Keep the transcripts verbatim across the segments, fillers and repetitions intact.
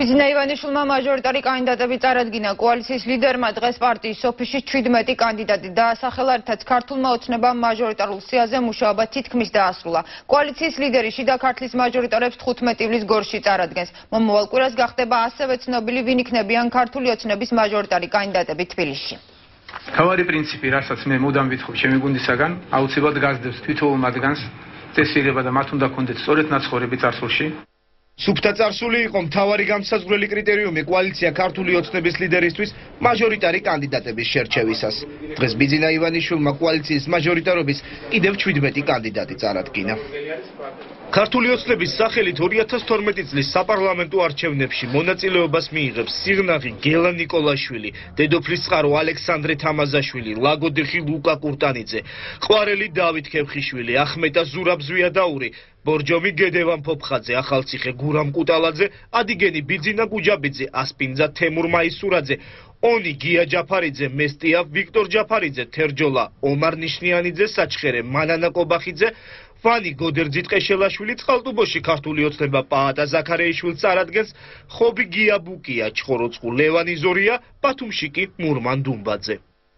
ბიზნა ივანიშვილმა მაჟორიტარი კანდიდატები წარადგინა. კოალიციის ლიდერმა დღეს პარტიის ოფისში ჩვიდმეტი კანდიდატი დაასახელა, რითაც ქართულმა ოცნებამ მაჟორიტარულ სიაზე მუშაობა თითქმის დაასრულა. კოალიციის ლიდერი შიდა ქართლის მაჟორიტარებს თხუთმეტი ივლის გორში წარადგენს. მომავალ კვირას გახდება ასევე ცნობილი, ვინ იქნებიან ქართული ოცნების მაჟორიტარი კანდიდატები თბილისში. თავარი პრინციპი, რასაც მე მუდამ ვითხოვ ჩემი გუნდისაგან, აუცილებლად გასდევს თითოეულ მათგანს წესრიგება და მათ უნდა ქონდეთ სწორედ ნაცხოვრები წარსულში. სუფთა წარსული იყო მთავარი გამსაზღვრელი კრიტერიუმი კოალიცია ქართული ოცნების ლიდერისთვის მაჟორიტარი კანდიდატების შერჩევისას. დღეს ბიძინა ივანიშვილმა კოალიციის მაჟორიტარობის კიდევ ჩვიდმეტი კანდიდატი წარადგინა. ქართული ოცნების სახელით ორი ათას თორმეტი წლის საპარლამენტო არჩევნებში მონაწილეობას მიიღებს სიღნაღი გელა ნიკოლაშვილი, დედოფლის წყარო ალექსანდრე თამაზაშვილი, ლაგოდეხი ლუკა კურტანიძე, ყვარელი დავით ქებხიშვილი, ახმეტა ზურაბ ზვიადაური, ბორჯომი გედევან ფოფხაძე, ახალციხე გურამ კუტალაძე, ადიგენი ბიძინა გუჯაბიძე, ასპინძა თემურ მაისურაძე, ონი გია ჯაფარიძე, მესტია ვიქტორ ჯაფარიძე, თერჯოლა ომარ ნიშნიანიძე, საჩხერე მანანა კობახიძე, ვანი გოდერძი ტყეშელაშვილი, წყალტუბოში ქართული ოცნება პაატა ზაქარეიშვილს წარადგენს, ხობი გია ბუკია, ჩხოროწყუ ლევანი ზორია, ბათუმში კი მურმან დუმბაძე.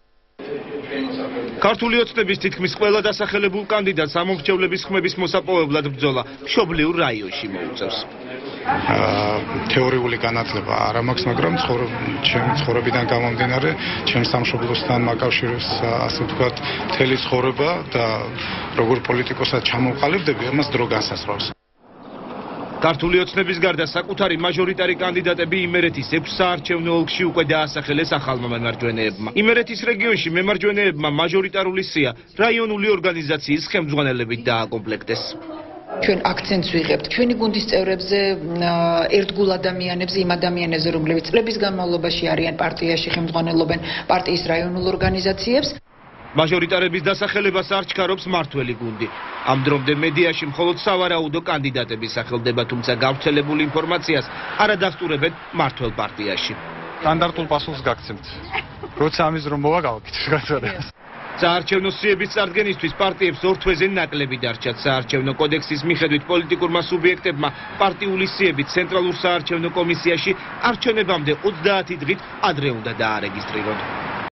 ქართული ოცნების თითქმის ყველა დასახელებულ კანდიდატს ამომრჩევლების ხმების მოსაპოვებლად ბრძოლა მშობლიურ რაიონში მოუწევს. თეორიული განათლება არ მაქვს, მაგრამ ჩემი ცხოვრებიდან გამომდინარე, ჩემს სამშობლოსთან მაკავშირებს, ასე ვთქვათ, მთელი ცხოვრება და როგორ პოლიტიკოსად ჩამოვყალიბდები, ამას დრო განსაზღვრავს. ქართული ოცნების გარდა საკუთარი მაჟორიტარი კანდიდატები იმერეთის ექვს საარჩევნო ოლქში უკვე დაასახელეს ახალმა მემარჯვენეებმა. იმერეთის რეგიონში მემარჯვენეებმა მაჟორიტარული სია რაიონული ორგანიზაციის ხელმძღვანელებით დააკომპლექტეს. ჩვენ აქცენტს ვიღებთ ჩვენი გუნდის წევრებზე, ერთგულ ადამიანებზე, იმ ადამიანებზე, რომლებიც წლების განმავლობაში არიან პარტიაში, ხელმძღვანელობენ პარტიის რაიონულ ორგანიზაციებს. მაჟორიტარების დასახელებას არ ჩქარობს მართველი გუნდი. ამ დრომდე მედიაში მხოლოდ სავარაუდო კანდიდატები სახელდება, თუმცა გავრცელებულ ინფორმაციას არ ადასტურებენ მართველ პარტიაში. სტანდარტულ პასუხს გაგცემთ. როცა ამის რომ მოვაგავკით გაწერებას. საარჩევნო სიების წარდგენისთვის პარტიებს ორ თვეზე ნაკლები დარჩათ. საარჩევნო კოდექსის მიხედვით პოლიტიკურმა სუბიექტებმა პარტიული სიებით ცენტრალურ საარჩევნო კომისიაში არჩევნებამდე ოცდაათი დღით ადრე უნდა დაარეგისტრირონ.